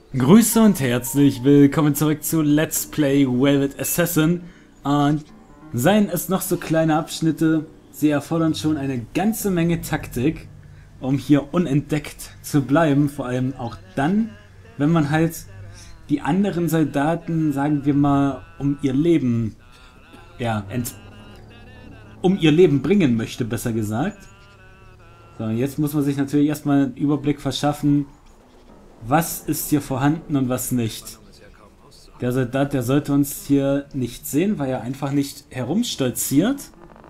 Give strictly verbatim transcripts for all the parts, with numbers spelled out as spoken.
Grüße und herzlich willkommen zurück zu Let's Play Velvet Assassin. Und seien es noch so kleine Abschnitte, sie erfordern schon eine ganze Menge Taktik, um hier unentdeckt zu bleiben. Vor allem auch dann, wenn man halt die anderen Soldaten, sagen wir mal, um ihr Leben, ja, ent um ihr Leben bringen möchte, besser gesagt. So, jetzt muss man sich natürlich erstmal einen Überblick verschaffen, was ist hier vorhanden und was nicht. Der Soldat, der sollte uns hier nicht sehen, weil er einfach nicht herumstolziert.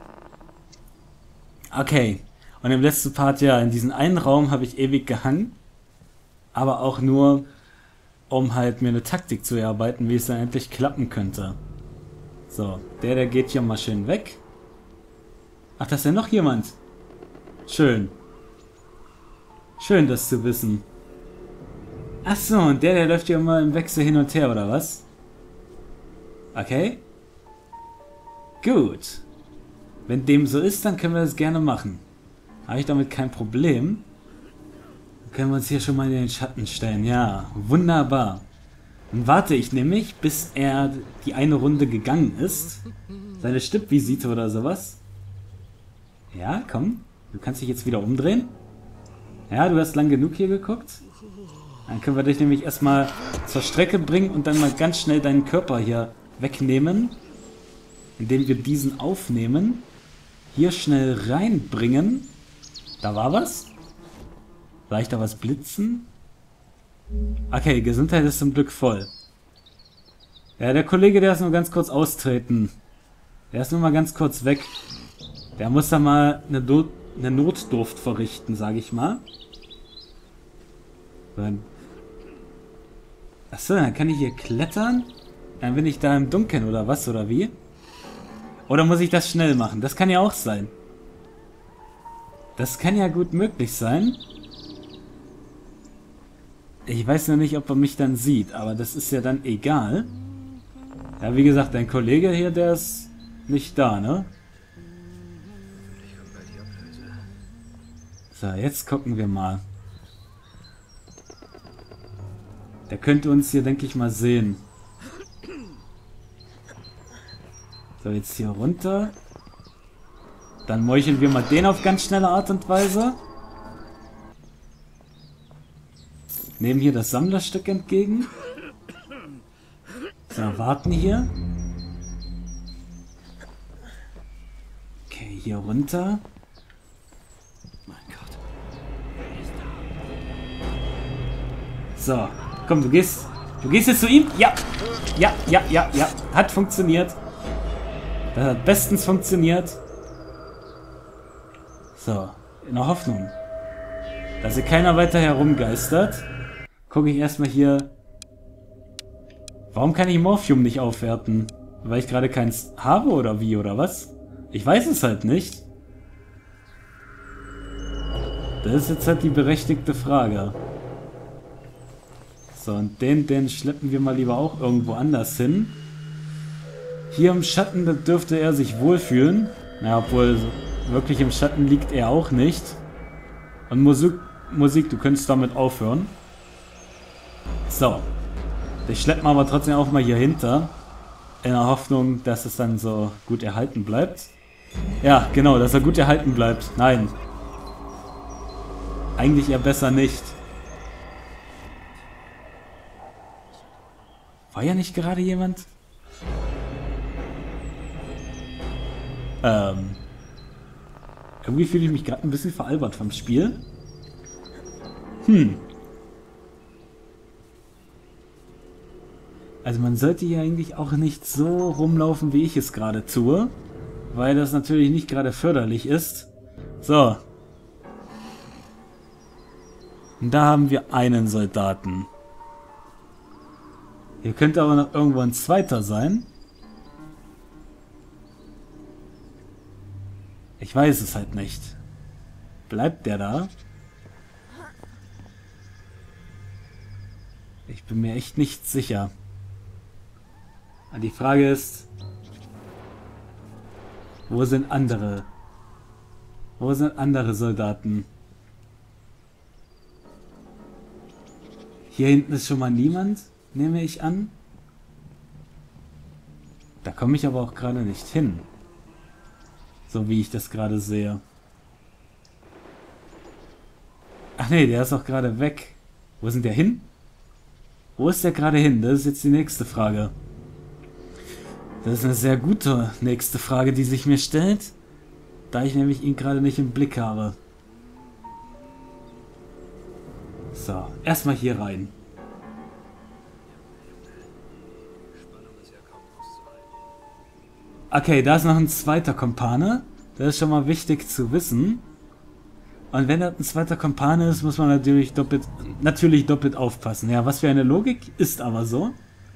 Okay. Und im letzten Part, ja, in diesem einen Raum habe ich ewig gehangen. Aber auch nur, um halt mir eine Taktik zu erarbeiten, wie es dann endlich klappen könnte. So, der, der geht hier mal schön weg. Ach, da ist ja noch jemand. Schön. Schön, das zu wissen. Achso, und der, der läuft hier immer im Wechsel hin und her, oder was? Okay. Gut. Wenn dem so ist, dann können wir das gerne machen. Habe ich damit kein Problem. Dann können wir uns hier schon mal in den Schatten stellen. Ja, wunderbar. Dann warte ich nämlich, bis er die eine Runde gegangen ist. Seine Stippvisite oder sowas. Ja, komm. Du kannst dich jetzt wieder umdrehen. Ja, du hast lang genug hier geguckt. Dann können wir dich nämlich erstmal zur Strecke bringen und dann mal ganz schnell deinen Körper hier wegnehmen. Indem wir diesen aufnehmen. Hier schnell reinbringen. Da war was. Vielleicht da was blitzen. Okay, Gesundheit ist zum Glück voll. Ja, der Kollege, der ist nur ganz kurz austreten. Der ist nur mal ganz kurz weg. Der muss da mal eine, Do eine Notdurft verrichten, sage ich mal. Dann Achso, dann kann ich hier klettern. Dann bin ich da im Dunkeln oder was, oder wie? Oder muss ich das schnell machen? Das kann ja auch sein. Das kann ja gut möglich sein. Ich weiß noch nicht, ob er mich dann sieht, aber das ist ja dann egal. Ja, wie gesagt, dein Kollege hier, der ist nicht da, ne? So, jetzt gucken wir mal. Der könnte uns hier, denke ich mal, sehen. So, jetzt hier runter. Dann meucheln wir mal den auf ganz schnelle Art und Weise. Nehmen hier das Sammlerstück entgegen. So, warten hier. Okay, hier runter. Mein Gott. So. Komm, du gehst. Du gehst jetzt zu ihm? Ja. Ja, ja, ja, ja. Hat funktioniert. Das hat bestens funktioniert. So. In der Hoffnung, dass hier keiner weiter herumgeistert, gucke ich erstmal hier. Warum kann ich Morphium nicht aufwerten? Weil ich gerade keins habe oder wie oder was? Ich weiß es halt nicht. Das ist jetzt halt die berechtigte Frage. So, und den, den schleppen wir mal lieber auch irgendwo anders hin. Hier im Schatten, da dürfte er sich wohlfühlen. Naja, obwohl wirklich im Schatten liegt er auch nicht. Und Musik, Musik, du könntest damit aufhören. So. Ich schleppe aber trotzdem auch mal hier hinter. In der Hoffnung, dass es dann so gut erhalten bleibt. Ja, genau, dass er gut erhalten bleibt. Nein. Eigentlich eher besser nicht. War ja nicht gerade jemand? Ähm. Irgendwie fühle ich mich gerade ein bisschen veralbert vom Spiel. Hm. Also man sollte hier eigentlich auch nicht so rumlaufen, wie ich es gerade tue. Weil das natürlich nicht gerade förderlich ist. So. Und da haben wir einen Soldaten. Hier könnte aber noch irgendwo ein zweiter sein. Ich weiß es halt nicht. Bleibt der da? Ich bin mir echt nicht sicher. Die Frage ist, wo sind andere? Wo sind andere Soldaten? Hier hinten ist schon mal niemand, nehme ich an. Da komme ich aber auch gerade nicht hin. So wie ich das gerade sehe. Ach nee, der ist auch gerade weg. Wo ist denn der hin? Wo ist der gerade hin? Das ist jetzt die nächste Frage. Das ist eine sehr gute nächste Frage, die sich mir stellt. Da ich nämlich ihn gerade nicht im Blick habe. So, erstmal hier rein. Okay, da ist noch ein zweiter Kumpane. Das ist schon mal wichtig zu wissen. Und wenn das ein zweiter Kumpane ist, muss man natürlich doppelt, natürlich doppelt aufpassen. Ja, was für eine Logik, ist aber so.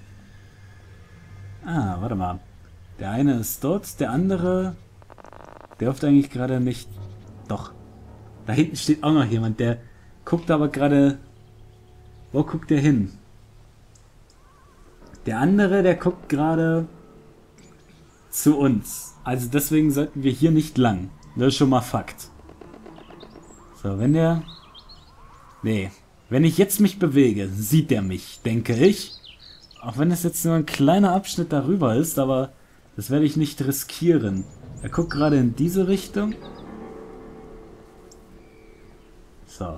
Ah, warte mal. Der eine ist dort, der andere... Der hofft eigentlich gerade nicht... Doch. Da hinten steht auch noch jemand, der guckt aber gerade... Wo guckt der hin? Der andere, der guckt gerade... zu uns. Also deswegen sollten wir hier nicht lang. Das ist schon mal Fakt. So, wenn der... Nee. Wenn ich jetzt mich bewege, sieht der mich, denke ich. Auch wenn es jetzt nur ein kleiner Abschnitt darüber ist, aber das werde ich nicht riskieren. Er guckt gerade in diese Richtung. So.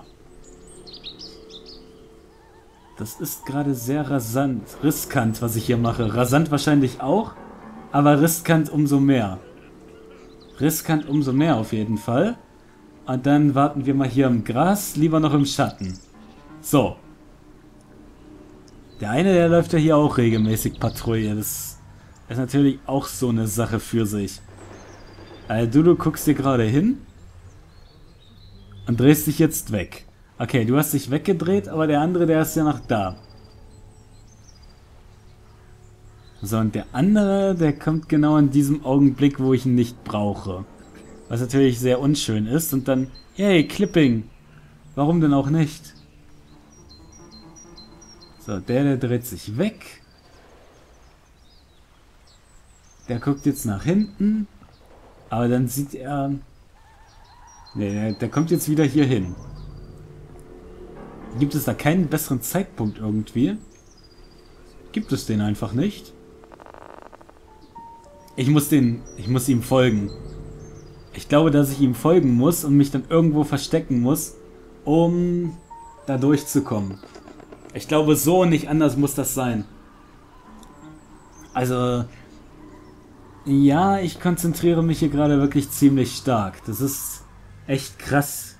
Das ist gerade sehr rasant, riskant, was ich hier mache. Rasant wahrscheinlich auch, aber riskant umso mehr. Riskant umso mehr auf jeden Fall. Und dann warten wir mal hier im Gras, lieber noch im Schatten. So. Der eine, der läuft ja hier auch regelmäßig Patrouille. Das ist natürlich auch so eine Sache für sich. Also du, du guckst dir gerade hin und drehst dich jetzt weg. Okay, du hast dich weggedreht, aber der andere, der ist ja noch da. So, und der andere, der kommt genau in diesem Augenblick, wo ich ihn nicht brauche. Was natürlich sehr unschön ist. Und dann, hey, Clipping. Warum denn auch nicht? So, der, der dreht sich weg. Der guckt jetzt nach hinten. Aber dann sieht er... Nee, der, der kommt jetzt wieder hier hin. Gibt es da keinen besseren Zeitpunkt irgendwie? Gibt es den einfach nicht? Ich muss den... Ich muss ihm folgen. Ich glaube, dass ich ihm folgen muss und mich dann irgendwo verstecken muss, um da durchzukommen. Ich glaube, so und nicht anders muss das sein. Also... Ja, ich konzentriere mich hier gerade wirklich ziemlich stark. Das ist echt krass.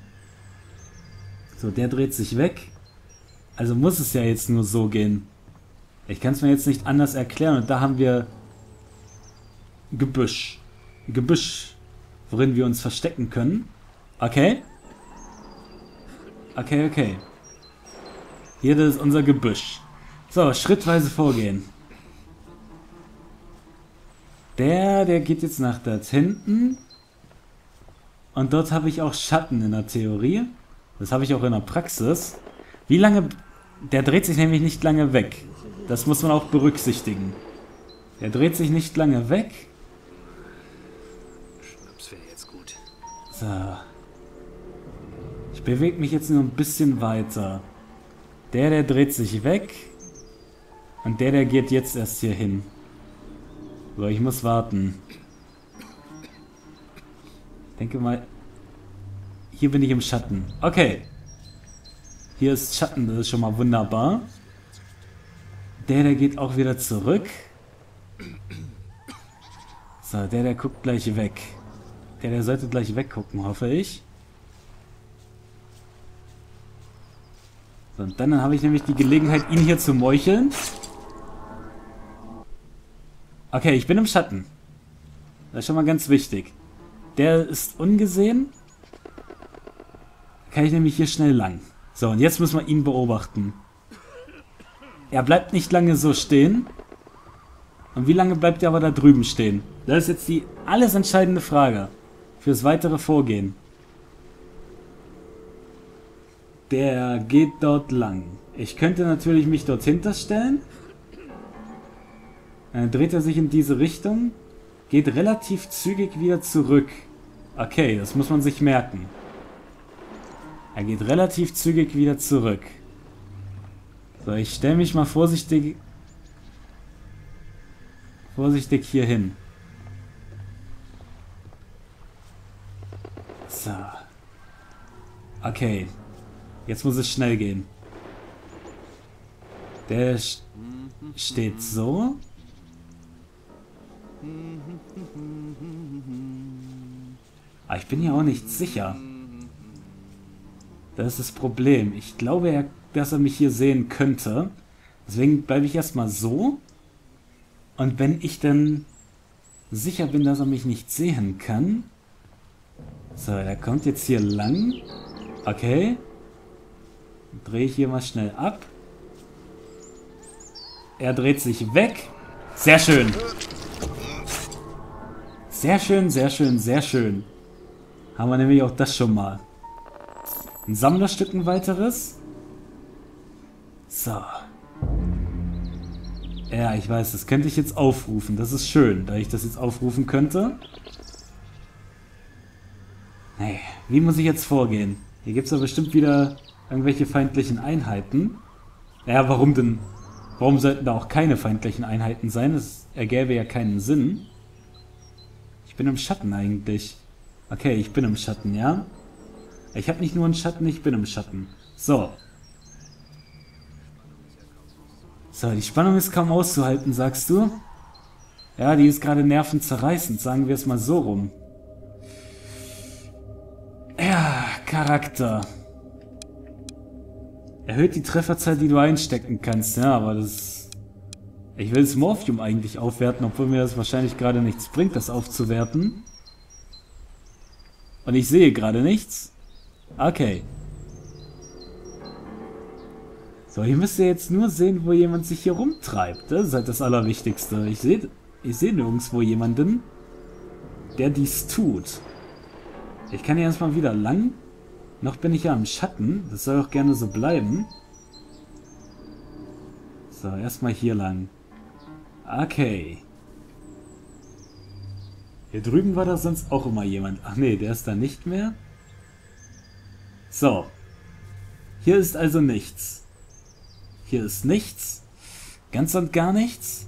So, der dreht sich weg. Also muss es ja jetzt nur so gehen. Ich kann es mir jetzt nicht anders erklären. Und da haben wir Gebüsch. Gebüsch, worin wir uns verstecken können. Okay. Okay, okay. Hier, das ist unser Gebüsch. So, schrittweise vorgehen. Der, der geht jetzt nach dort hinten. Und dort habe ich auch Schatten in der Theorie. Das habe ich auch in der Praxis. Wie lange... Der dreht sich nämlich nicht lange weg. Das muss man auch berücksichtigen. Der dreht sich nicht lange weg. Schnaps wäre jetzt gut. So. Ich bewege mich jetzt nur ein bisschen weiter. Der, der dreht sich weg. Und der, der geht jetzt erst hier hin. So, ich muss warten. Ich denke mal... Hier bin ich im Schatten. Okay. Hier ist Schatten, das ist schon mal wunderbar. Der, der geht auch wieder zurück. So, der, der guckt gleich weg. Der, der sollte gleich weggucken, hoffe ich. So, und dann habe ich nämlich die Gelegenheit, ihn hier zu meucheln. Okay, ich bin im Schatten. Das ist schon mal ganz wichtig. Der ist ungesehen. Kann ich nämlich hier schnell lang. So, und jetzt müssen wir ihn beobachten. Er bleibt nicht lange so stehen. Und wie lange bleibt er aber da drüben stehen? Das ist jetzt die alles entscheidende Frage fürs weitere Vorgehen. Der geht dort lang. Ich könnte natürlich mich dort hinterstellen. Dann dreht er sich in diese Richtung. Geht relativ zügig wieder zurück. Okay, das muss man sich merken. Er geht relativ zügig wieder zurück. So, ich stelle mich mal vorsichtig vorsichtig hier hin. So. Okay. Jetzt muss es schnell gehen. Der steht so. Aber ich bin ja auch nicht sicher. Das ist das Problem. Ich glaube, dass er mich hier sehen könnte. Deswegen bleibe ich erstmal so. Und wenn ich dann sicher bin, dass er mich nicht sehen kann. So, er kommt jetzt hier lang. Okay. Drehe ich hier mal schnell ab. Er dreht sich weg. Sehr schön. Sehr schön, sehr schön, sehr schön. Haben wir nämlich auch das schon mal. Ein Sammlerstück, ein weiteres. So. Ja, ich weiß, das könnte ich jetzt aufrufen. Das ist schön, da ich das jetzt aufrufen könnte. Hey, wie muss ich jetzt vorgehen? Hier gibt es doch bestimmt wieder irgendwelche feindlichen Einheiten. Ja, warum denn? Warum sollten da auch keine feindlichen Einheiten sein? Das ergäbe ja keinen Sinn. Ich bin im Schatten eigentlich. Okay, ich bin im Schatten, ja? Ich habe nicht nur einen Schatten, ich bin im Schatten. So. So, die Spannung ist kaum auszuhalten, sagst du? Ja, die ist gerade nervenzerreißend, sagen wir es mal so rum. Ja, Charakter. Erhöht die Trefferzahl, die du einstecken kannst. Ja, aber das... Ich will das Morphium eigentlich aufwerten, obwohl mir das wahrscheinlich gerade nichts bringt, das aufzuwerten. Und ich sehe gerade nichts. Okay. So, hier müsst ihr jetzt nur sehen, wo jemand sich hier rumtreibt. Das ist halt das Allerwichtigste. Ich sehe ich sehe nirgendwo jemanden, der dies tut. Ich kann hier erstmal wieder lang. Noch bin ich ja im Schatten. Das soll auch gerne so bleiben. So, erstmal hier lang. Okay. Hier drüben war da sonst auch immer jemand. Ach nee, der ist da nicht mehr. So. Hier ist also nichts. Hier ist nichts. Ganz und gar nichts.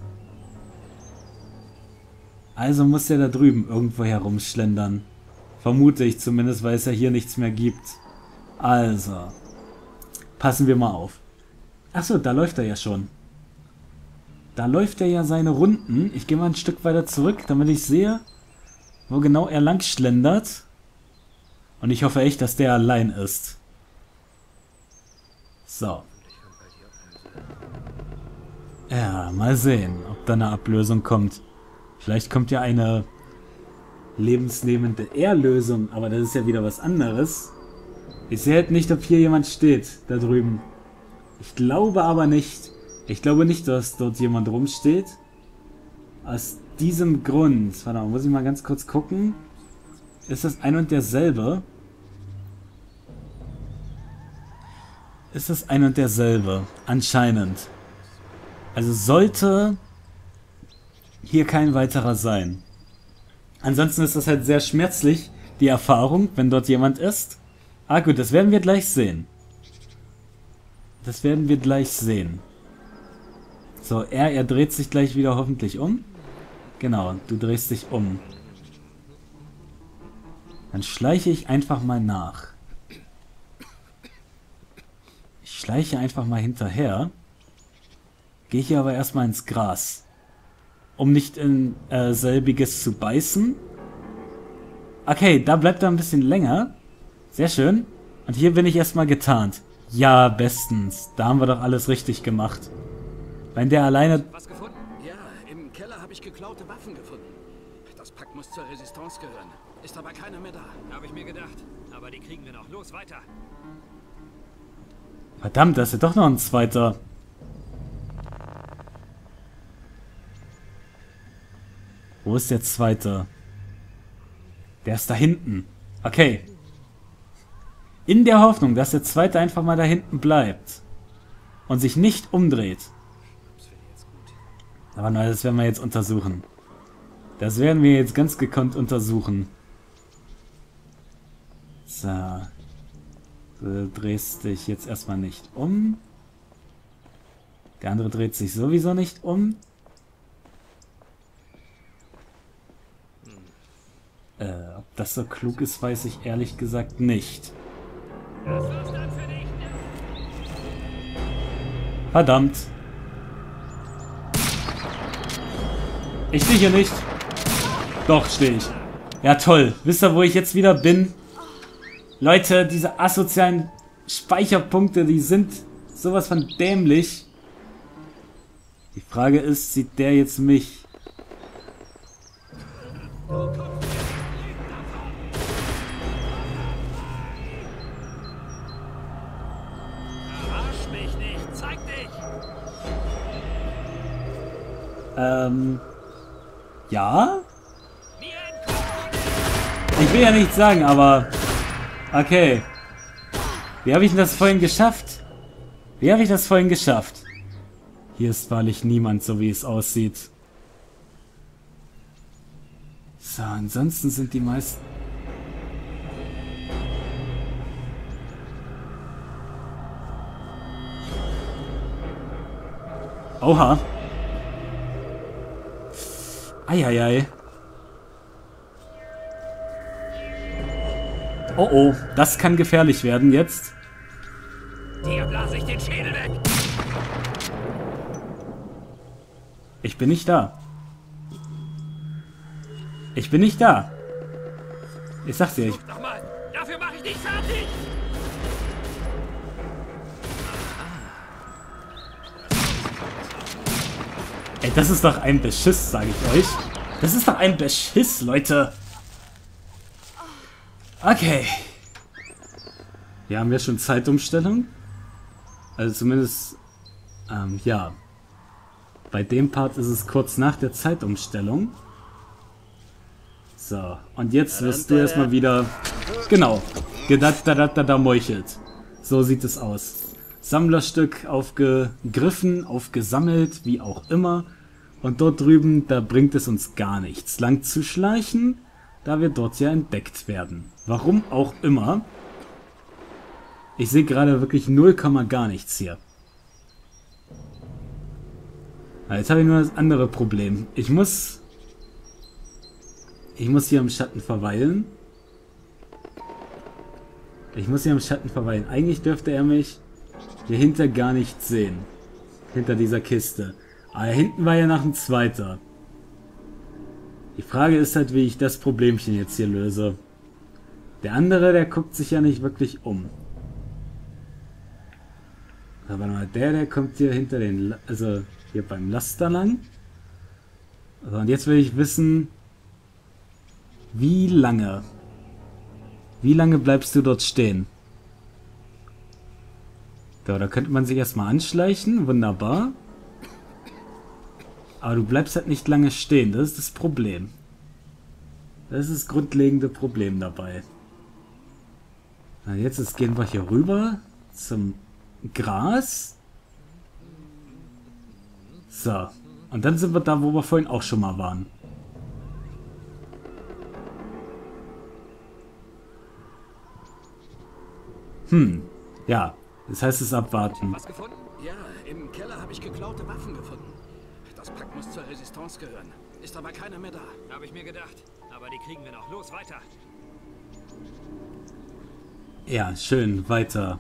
Also muss der da drüben irgendwo herumschlendern. Vermute ich zumindest, weil es ja hier nichts mehr gibt. Also. Passen wir mal auf. Achso, da läuft er ja schon. Da läuft er ja seine Runden. Ich gehe mal ein Stück weiter zurück, damit ich sehe, wo genau er lang schlendert. Und ich hoffe echt, dass der allein ist. So. Ja, mal sehen, ob da eine Ablösung kommt. Vielleicht kommt ja eine lebensnehmende Erlösung, aber das ist ja wieder was anderes. Ich sehe halt nicht, ob hier jemand steht, da drüben. Ich glaube aber nicht. Ich glaube nicht, dass dort jemand rumsteht. Aus diesem Grund. Warte mal, muss ich mal ganz kurz gucken. Ist das ein und derselbe? Ist das ein und derselbe? Anscheinend. Also sollte hier kein weiterer sein. Ansonsten ist das halt sehr schmerzlich, die Erfahrung, wenn dort jemand ist. Ah gut, das werden wir gleich sehen. Das werden wir gleich sehen. So, er, er dreht sich gleich wieder hoffentlich um. Genau, du drehst dich um. Dann schleiche ich einfach mal nach. Ich schleiche einfach mal hinterher. Gehe hier aber erstmal ins Gras. Um nicht in äh, selbiges zu beißen. Okay, da bleibt er ein bisschen länger. Sehr schön. Und hier bin ich erstmal getarnt. Ja, bestens. Da haben wir doch alles richtig gemacht. Wenn der alleine... Was gefunden? Ja, im Keller habe ich geklaute Waffen gefunden. Das Pack muss zur Resistance gehören. Ist aber keiner mehr da. Habe ich mir gedacht. Aber die kriegen wir noch. Los, weiter. Verdammt, da ist ja doch noch ein zweiter. Wo ist der zweite? Der ist da hinten. Okay. In der Hoffnung, dass der zweite einfach mal da hinten bleibt. Und sich nicht umdreht. Aber nein, das werden wir jetzt untersuchen. Das werden wir jetzt ganz gekonnt untersuchen. So. Du drehst dich jetzt erstmal nicht um. Der andere dreht sich sowieso nicht um. Äh, ob das so klug ist, weiß ich ehrlich gesagt nicht. Verdammt. Ich stehe hier nicht. Doch, stehe ich. Ja, toll. Wisst ihr, wo ich jetzt wieder bin? Leute, diese asozialen Speicherpunkte, die sind sowas von dämlich. Die Frage ist, sieht der jetzt mich? Verarsch mich nicht, zeig dich! Ähm, ja? Ich will ja nichts sagen, aber okay. Wie habe ich denn das vorhin geschafft? Wie habe ich das vorhin geschafft? Hier ist wahrlich niemand, so wie es aussieht. So, ansonsten sind die meisten... Oha. Eieiei. Oh oh, das kann gefährlich werden jetzt. Dir blase ich den Schädel weg! Ich bin nicht da. Ich bin nicht da. Ich sag's dir, ich... Noch mal, dafür mache ich dich fertig! Ey, das ist doch ein Beschiss, sage ich euch. Das ist doch ein Beschiss, Leute. Okay. Hier haben wir schon Zeitumstellung. Also zumindest, ähm, ja. Bei dem Part ist es kurz nach der Zeitumstellung. So, und jetzt wirst du erstmal wieder, genau, gedattadattada meuchelt. So sieht es aus. Sammlerstück aufgegriffen, aufgesammelt, wie auch immer. Und dort drüben, da bringt es uns gar nichts, lang zu schleichen, da wir dort ja entdeckt werden. Warum auch immer. Ich sehe gerade wirklich null Komma gar nichts hier. Jetzt habe ich nur das andere Problem. Ich muss... Ich muss hier im Schatten verweilen. Ich muss hier im Schatten verweilen. Eigentlich dürfte er mich hier hinter gar nicht sehen. Hinter dieser Kiste. Aber hinten war ja noch ein zweiter. Die Frage ist halt, wie ich das Problemchen jetzt hier löse. Der andere, der guckt sich ja nicht wirklich um. Aber mal, der, der kommt hier hinter den... Also... Hier beim Laster lang. So, und jetzt will ich wissen, wie lange? Wie lange bleibst du dort stehen? So, da könnte man sich erstmal anschleichen. Wunderbar. Aber du bleibst halt nicht lange stehen. Das ist das Problem. Das ist das grundlegende Problem dabei. Na, jetzt ist, gehen wir hier rüber zum Gras. So, und dann sind wir da, wo wir vorhin auch schon mal waren. Hm, ja, das heißt es abwarten. Was gefunden? Ja, im Keller habe ich geklaute Waffen gefunden. Das Pack muss zur Resistance gehören. Ist aber keiner mehr da. Habe ich mir gedacht. Aber die kriegen wir noch. Los, weiter! Ja, schön, weiter.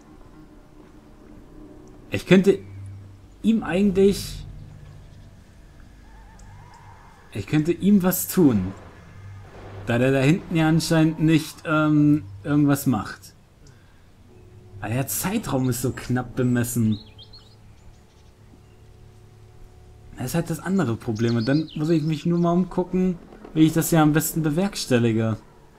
Ich könnte ihm eigentlich... Ich könnte ihm was tun. Da der da hinten ja anscheinend nicht ähm, irgendwas macht. Aber der Zeitraum ist so knapp bemessen. Das ist halt das andere Problem. Und dann muss ich mich nur mal umgucken, wie ich das ja am besten bewerkstellige.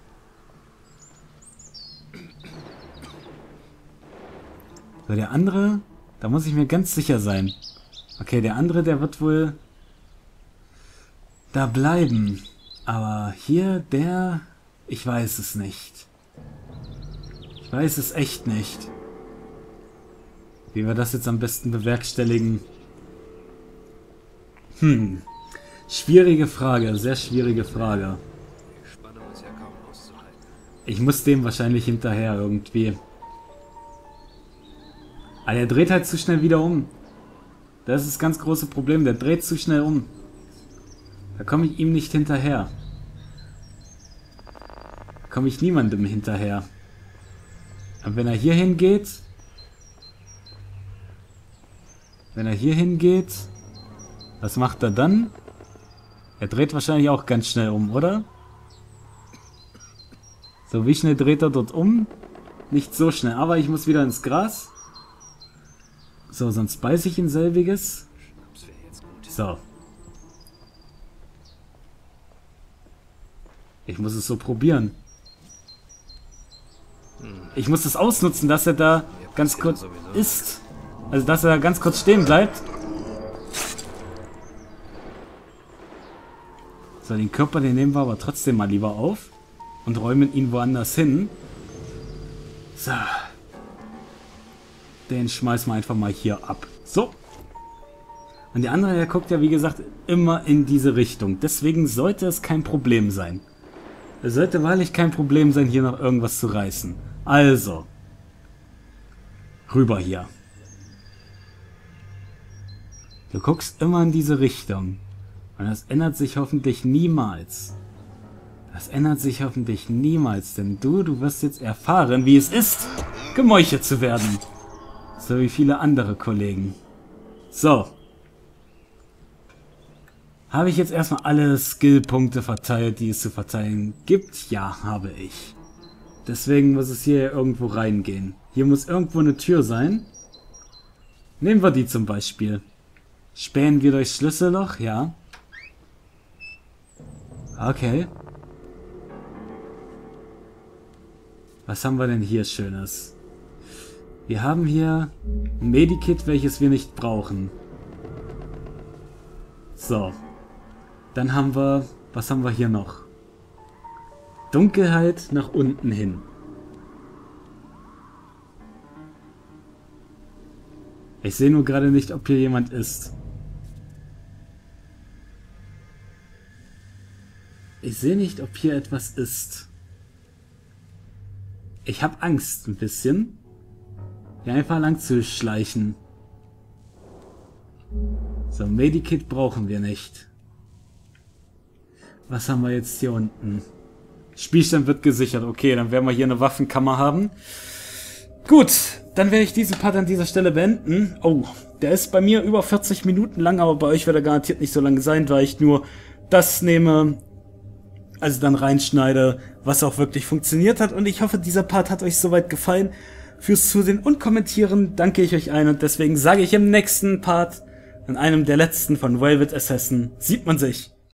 So, der andere, da muss ich mir ganz sicher sein. Okay, der andere, der wird wohl da bleiben. Aber hier, der... Ich weiß es nicht. Ich weiß es echt nicht. Wie wir das jetzt am besten bewerkstelligen. Hm. Schwierige Frage, sehr schwierige Frage. Die Spannung ist ja kaum auszuhalten. Ich muss dem wahrscheinlich hinterher irgendwie. Aber er dreht halt zu schnell wieder um. Das ist das ganz große Problem. Der dreht zu schnell um. Da komme ich ihm nicht hinterher. Da komme ich niemandem hinterher. Und wenn er hier hingeht... Wenn er hier hingeht... Was macht er dann? Er dreht wahrscheinlich auch ganz schnell um, oder? So, wie schnell dreht er dort um? Nicht so schnell, aber ich muss wieder ins Gras. So, sonst beiße ich in selbiges. So. Ich muss es so probieren. Ich muss es ausnutzen, dass er da ganz kurz ist. Also, dass er da ganz kurz stehen bleibt. So, den Körper, den nehmen wir aber trotzdem mal lieber auf. Und räumen ihn woanders hin. So. Den schmeißen wir einfach mal hier ab. So. Und der andere, der guckt ja wie gesagt immer in diese Richtung. Deswegen sollte es kein Problem sein. Es sollte wahrlich kein Problem sein, hier noch irgendwas zu reißen. Also. Rüber hier. Du guckst immer in diese Richtung. Und das ändert sich hoffentlich niemals. Das ändert sich hoffentlich niemals, denn du, du wirst jetzt erfahren, wie es ist, gemeuchelt zu werden. So wie viele andere Kollegen. So. Habe ich jetzt erstmal alle Skillpunkte verteilt, die es zu verteilen gibt? Ja, habe ich. Deswegen muss es hier irgendwo reingehen. Hier muss irgendwo eine Tür sein. Nehmen wir die zum Beispiel. Spähen wir durchs Schlüsselloch? Ja. Okay. Was haben wir denn hier Schönes? Wir haben hier ein Medikit, welches wir nicht brauchen. So. Dann haben wir... Was haben wir hier noch? Dunkelheit nach unten hin. Ich sehe nur gerade nicht, ob hier jemand ist. Ich sehe nicht, ob hier etwas ist. Ich habe Angst ein bisschen. Hier einfach lang zu schleichen. So, Medikit brauchen wir nicht. Was haben wir jetzt hier unten? Spielstand wird gesichert. Okay, dann werden wir hier eine Waffenkammer haben. Gut, dann werde ich diesen Part an dieser Stelle beenden. Oh, der ist bei mir über vierzig Minuten lang, aber bei euch wird er garantiert nicht so lang sein, weil ich nur das nehme, also dann reinschneide, was auch wirklich funktioniert hat. Und ich hoffe, dieser Part hat euch soweit gefallen. Fürs Zusehen und Kommentieren danke ich euch allen und deswegen sage ich im nächsten Part, in einem der letzten von Velvet Assassin, sieht man sich.